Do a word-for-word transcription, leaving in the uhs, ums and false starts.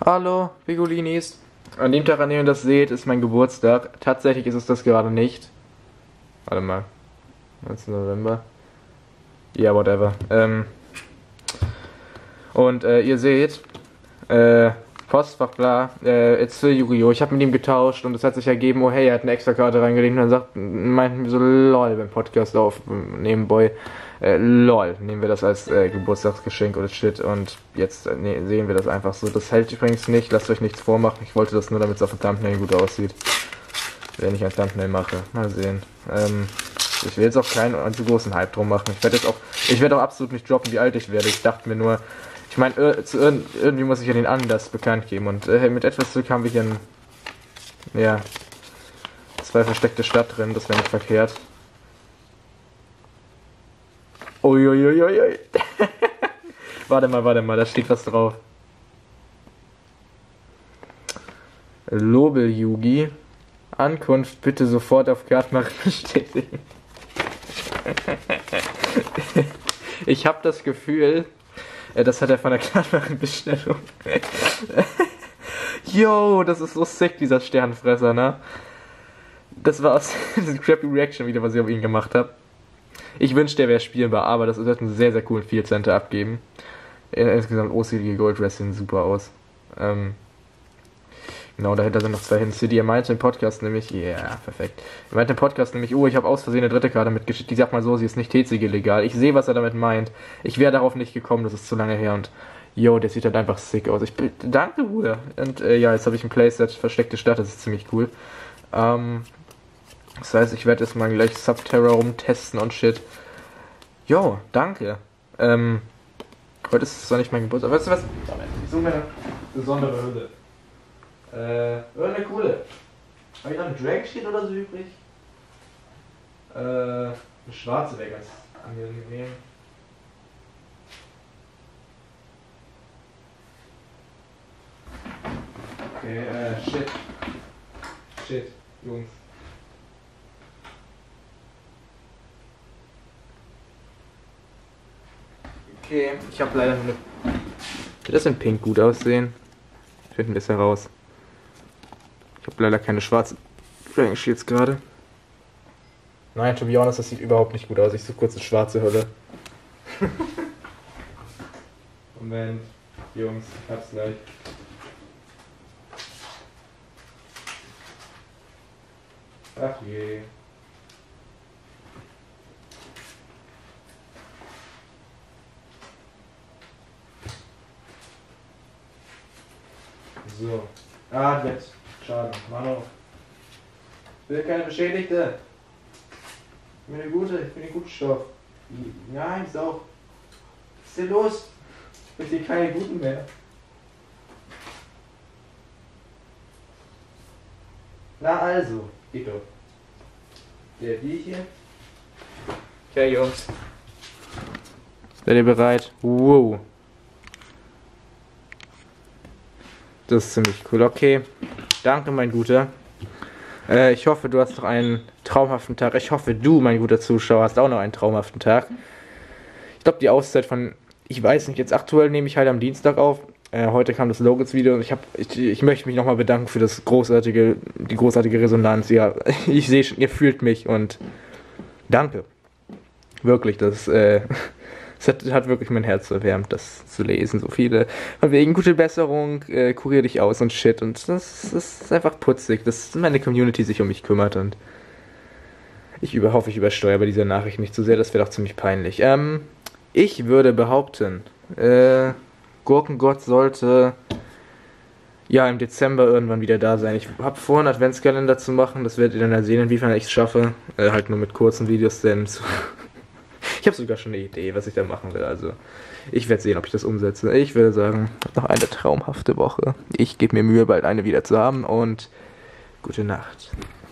Hallo, Pigolinis. An dem Tag, an dem ihr das seht, ist mein Geburtstag. Tatsächlich ist es das gerade nicht. Warte mal. neunzehnten November. Ja, yeah, whatever. Ähm. Und äh, ihr seht, äh, Postfach, bla, äh, it's für Yu-Gi-Oh! Ich habe mit ihm getauscht und es hat sich ergeben, oh hey, er hat eine extra Karte reingelegt und dann sagt, meinten wir so, lol, beim Podcast aufnehmen, Boy, äh, lol, nehmen wir das als äh, Geburtstagsgeschenk oder shit und jetzt äh, nee, sehen wir das einfach so. Das hält übrigens nicht, lasst euch nichts vormachen, ich wollte das nur, damit es auf dem Thumbnail gut aussieht. Wenn ich ein Thumbnail mache, mal sehen. Ähm, ich will jetzt auch keinen allzu großen Hype drum machen. Ich werde jetzt auch, ich werde auch absolut nicht droppen, wie alt ich werde. Ich dachte mir nur, ich meine, irgendwie muss ich ja den Anlass bekannt geben und äh, mit etwas Glück haben wir hier ein, ja, zwei versteckte Stadt drin, das wäre nicht verkehrt. Uiuiuiui. Warte mal, warte mal, da steht was drauf. Lobel-Yugi. Ankunft bitte sofort auf Kartmachen bestätigen. Ich habe das Gefühl, das hat er von der Kartmachenbestellung. Yo, das ist so sick, dieser Sternfresser, ne? Das war aus diesem crappy Reaction wieder, was ich auf ihn gemacht habe. Ich wünschte, der wäre spielbar, aber das wird einen sehr, sehr coolen Field Center abgeben. Insgesamt O C D Gold Dress sehen super aus. Ähm, genau, dahinter sind noch zwei Hidden City. Er meinte im Podcast nämlich, ja, yeah, perfekt. Er meinte im Podcast nämlich, oh, ich habe aus Versehen eine dritte Karte mitgeschickt. Ich sag mal so, sie ist nicht T C G-legal. Ich sehe, was er damit meint. Ich wäre darauf nicht gekommen, das ist zu lange her und yo, der sieht halt einfach sick aus. Ich danke, Bruder. Und äh, ja, jetzt habe ich ein Playset, versteckte Stadt, das ist ziemlich cool. Ähm, das heißt, ich werde jetzt mal gleich Subterra rumtesten und shit. Jo, danke. Ähm, heute ist zwar nicht mein Geburtstag. Weißt du was? Ich suche mir eine besondere Hülle. Äh, irgendeine coole. Habe ich noch eine Dragon Sheet oder so übrig? Äh, eine schwarze wäre ganz angenehm. Okay, äh, shit. Shit, Jungs. Okay, ich habe leider nur eine... Wird das in Pink gut aussehen? Finden wir es heraus. Ich habe leider keine schwarzen Dragon Shields gerade. Nein, to be honest, das sieht überhaupt nicht gut aus. Ich suche kurz eine schwarze Hülle. Moment, Jungs, ich hab's gleich. Ach je. So. Ah, jetzt. Schaden. Mano. Ich will keine Beschädigte. Ich bin eine gute, ich bin ein guter Stoff. Nein, Sau. Was ist denn los? Ich bin hier keine guten mehr. Na also, geht doch. Der, die hier. Okay, Jungs. Seid ihr bereit? Wow. Das ist ziemlich cool. Okay. Danke, mein Guter. Äh, ich hoffe, du hast noch einen traumhaften Tag. Ich hoffe, du, mein guter Zuschauer, hast auch noch einen traumhaften Tag. Ich glaube, die Auszeit von, ich weiß nicht, jetzt aktuell nehme ich halt am Dienstag auf. Äh, heute kam das Logos-Video und ich, hab, ich, ich möchte mich nochmal bedanken für das großartige, die großartige Resonanz. Ja, ich sehe schon, ihr fühlt mich und danke. Wirklich, das, äh, das hat, hat wirklich mein Herz erwärmt, das zu lesen. So viele, von wegen gute Besserung, äh, kurier dich aus und shit. Und das, das ist einfach putzig, dass meine Community sich um mich kümmert und ich über, hoffe, ich übersteuere bei dieser Nachricht nicht zu sehr, das wäre doch ziemlich peinlich. Ähm, ich würde behaupten, äh, Gurkengott sollte ja im Dezember irgendwann wieder da sein. Ich habe vor, einen Adventskalender zu machen, das werdet ihr dann ja sehen, inwiefern ich es schaffe. Äh, halt nur mit kurzen Videos, denn ich habe sogar schon eine Idee, was ich da machen will. Also ich werde sehen, ob ich das umsetze. Ich würde sagen, noch eine traumhafte Woche. Ich gebe mir Mühe, bald eine wieder zu haben und gute Nacht.